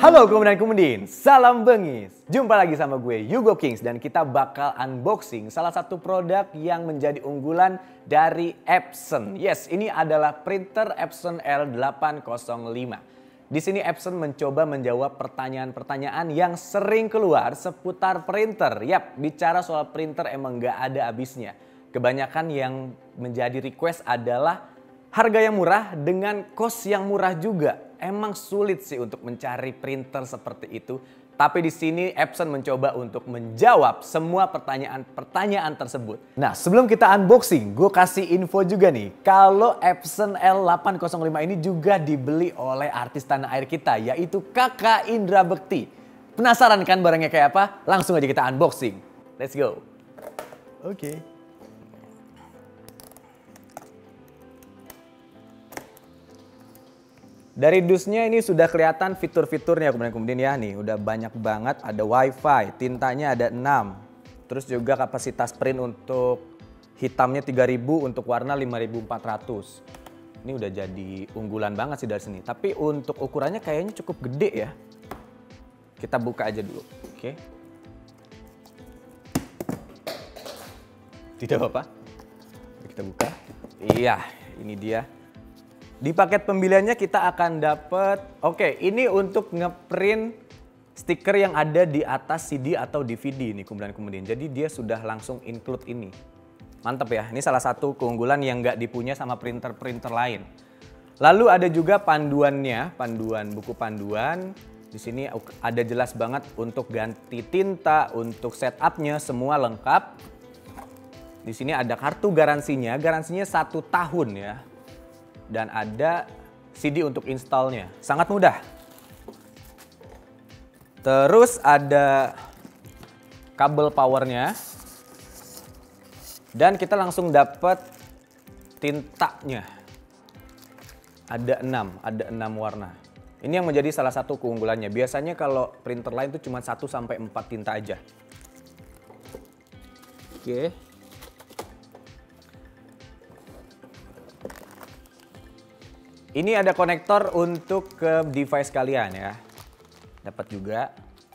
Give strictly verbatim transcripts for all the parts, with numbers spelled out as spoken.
Halo Kumudin-Kumudin, salam bengis. Jumpa lagi sama gue Yugo Kings dan kita bakal unboxing salah satu produk yang menjadi unggulan dari Epson. Yes, ini adalah printer Epson L delapan nol lima. Di sini Epson mencoba menjawab pertanyaan-pertanyaan yang sering keluar seputar printer. Yap, bicara soal printer emang gak ada habisnya. Kebanyakan yang menjadi request adalah harga yang murah dengan cost yang murah juga. Emang sulit sih untuk mencari printer seperti itu. Tapi di sini Epson mencoba untuk menjawab semua pertanyaan-pertanyaan tersebut. Nah, sebelum kita unboxing, gue kasih info juga nih. Kalau Epson L delapan nol lima ini juga dibeli oleh artis tanah air kita, yaitu Kakak Indra Bekti. Penasaran kan barangnya kayak apa? Langsung aja kita unboxing. Let's go. Oke. Okay. Dari dusnya ini sudah kelihatan fitur-fiturnya kemudian-kemudian ya nih. Udah banyak banget, ada wifi, tintanya ada enam. Terus juga kapasitas print untuk hitamnya tiga ribu, untuk warna lima ribu empat ratus. Ini udah jadi unggulan banget sih dari sini. Tapi untuk ukurannya kayaknya cukup gede ya. Kita buka aja dulu, oke. Tidak apa-apa. Kita buka. Iya, ini dia. Di paket pembeliannya kita akan dapat, oke ini untuk ngeprint stiker yang ada di atas C D atau D V D nih kemudian-kemudian. Jadi dia sudah langsung include ini. Mantap ya, ini salah satu keunggulan yang nggak dipunya sama printer-printer lain. Lalu ada juga panduannya, panduan buku panduan. Di sini ada jelas banget untuk ganti tinta, untuk setupnya semua lengkap. Di sini ada kartu garansinya, garansinya satu tahun ya. Dan ada C D untuk installnya, sangat mudah. Terus ada kabel powernya. Dan kita langsung dapat tintanya. Ada enam, ada enam warna. Ini yang menjadi salah satu keunggulannya. Biasanya kalau printer lain itu cuma satu sampai empat tinta aja. Oke. Ini ada konektor untuk ke device kalian ya. Dapat juga.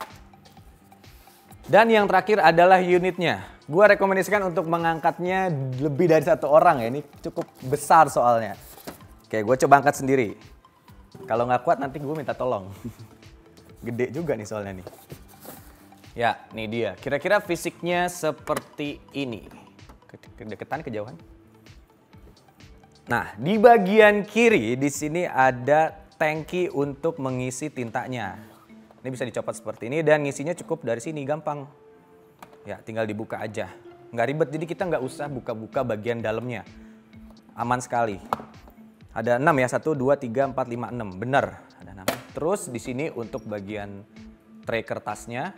Dan yang terakhir adalah unitnya. Gua rekomendasikan untuk mengangkatnya lebih dari satu orang ya. Ini cukup besar soalnya. Oke, gue coba angkat sendiri. Kalau nggak kuat nanti gue minta tolong. Gede juga nih soalnya nih. Ya, nih dia. Kira-kira fisiknya seperti ini. Kedeketan, kejauhan. Nah, di bagian kiri di sini ada tangki untuk mengisi tintanya. Ini bisa dicopot seperti ini dan ngisinya cukup dari sini, gampang. Ya, tinggal dibuka aja. Nggak ribet, jadi kita nggak usah buka-buka bagian dalamnya. Aman sekali. Ada enam ya, satu, dua, tiga, empat, lima, enam. Bener, ada enam. Terus di sini untuk bagian tray kertasnya.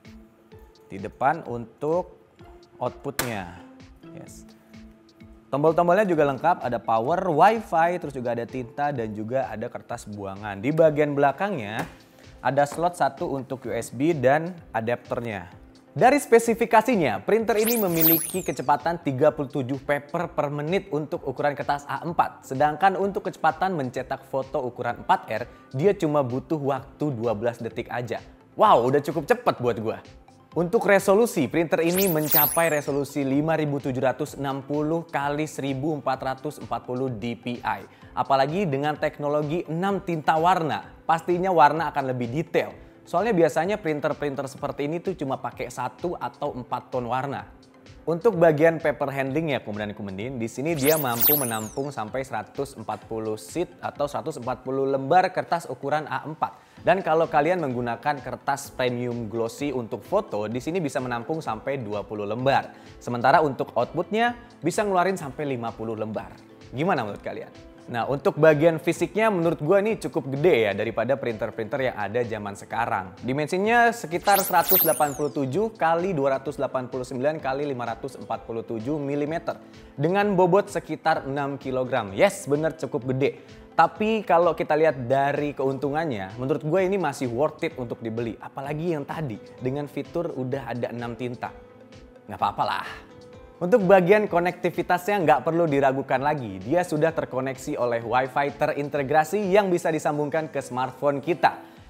Di depan untuk outputnya. Yes. Tombol-tombolnya juga lengkap, ada power, wifi, terus juga ada tinta dan juga ada kertas buangan. Di bagian belakangnya ada slot satu untuk U S B dan adapternya. Dari spesifikasinya, printer ini memiliki kecepatan tiga puluh tujuh paper per menit untuk ukuran kertas A empat. Sedangkan untuk kecepatan mencetak foto ukuran empat R, dia cuma butuh waktu dua belas detik aja. Wow, udah cukup cepat buat gua. Untuk resolusi, printer ini mencapai resolusi lima ribu tujuh ratus enam puluh kali seribu empat ratus empat puluh D P I. Apalagi dengan teknologi enam tinta warna, pastinya warna akan lebih detail. Soalnya biasanya printer-printer seperti ini tuh cuma pakai satu atau empat ton warna. Untuk bagian paper handling ya kemudian-kemudian, di sini dia mampu menampung sampai seratus empat puluh sheet atau seratus empat puluh lembar kertas ukuran A empat. Dan kalau kalian menggunakan kertas premium glossy untuk foto, di sini bisa menampung sampai dua puluh lembar. Sementara untuk outputnya bisa ngeluarin sampai lima puluh lembar. Gimana menurut kalian? Nah, untuk bagian fisiknya menurut gue ini cukup gede ya daripada printer-printer yang ada zaman sekarang. Dimensinya sekitar seratus delapan puluh tujuh kali dua ratus delapan puluh sembilan kali lima ratus empat puluh tujuh milimeter dengan bobot sekitar enam kilogram. Yes, bener cukup gede. Tapi kalau kita lihat dari keuntungannya, menurut gue ini masih worth it untuk dibeli. Apalagi yang tadi dengan fitur udah ada enam tinta. Nggak apa-apa lah. Untuk bagian konektivitasnya nggak perlu diragukan lagi. Dia sudah terkoneksi oleh Wi-Fi terintegrasi yang bisa disambungkan ke smartphone kita.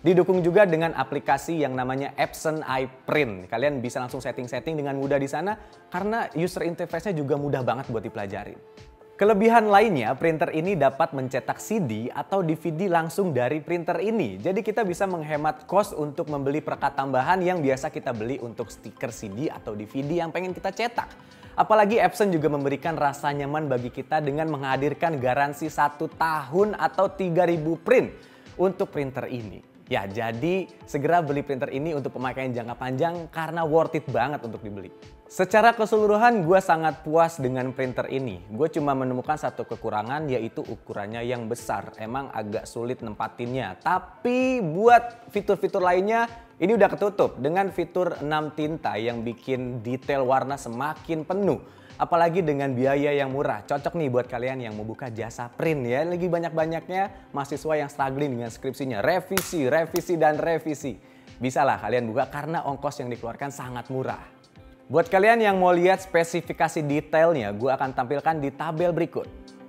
Didukung juga dengan aplikasi yang namanya Epson iPrint. Kalian bisa langsung setting-setting dengan mudah di sana karena user interface-nya juga mudah banget buat dipelajari. Kelebihan lainnya, printer ini dapat mencetak C D atau D V D langsung dari printer ini. Jadi kita bisa menghemat kos untuk membeli perekat tambahan yang biasa kita beli untuk stiker C D atau D V D yang pengen kita cetak. Apalagi Epson juga memberikan rasa nyaman bagi kita dengan menghadirkan garansi satu tahun atau tiga ribu print untuk printer ini. Ya, jadi segera beli printer ini untuk pemakaian jangka panjang karena worth it banget untuk dibeli. Secara keseluruhan gue sangat puas dengan printer ini. Gue cuma menemukan satu kekurangan yaitu ukurannya yang besar. Emang agak sulit nempatinnya. Tapi buat fitur-fitur lainnya ini udah ketutup dengan fitur enam tinta yang bikin detail warna semakin penuh. Apalagi dengan biaya yang murah. Cocok nih buat kalian yang mau buka jasa print ya. Lagi banyak-banyaknya mahasiswa yang struggling dengan skripsinya. Revisi, revisi, dan revisi. Bisa lah kalian buka karena ongkos yang dikeluarkan sangat murah. Buat kalian yang mau lihat spesifikasi detailnya, gue akan tampilkan di tabel berikut.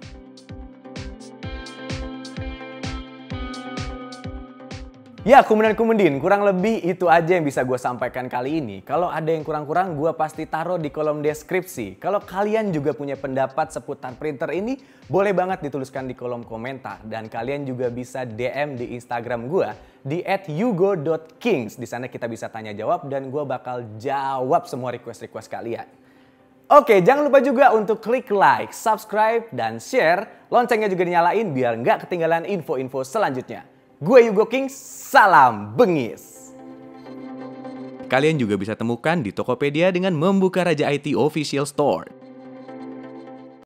Ya, Kumendan-Kumendin, kurang lebih itu aja yang bisa gue sampaikan kali ini. Kalau ada yang kurang-kurang, gue pasti taruh di kolom deskripsi. Kalau kalian juga punya pendapat seputar printer ini, boleh banget dituliskan di kolom komentar. Dan kalian juga bisa D M di Instagram gue di at yugo dot kings. Di sana kita bisa tanya jawab dan gue bakal jawab semua request-request kalian. Oke, jangan lupa juga untuk klik like, subscribe, dan share. Loncengnya juga dinyalain biar nggak ketinggalan info-info selanjutnya. Gue Yugo Kings, salam bengis. Kalian juga bisa temukan di Tokopedia dengan membuka Raja I T Official Store.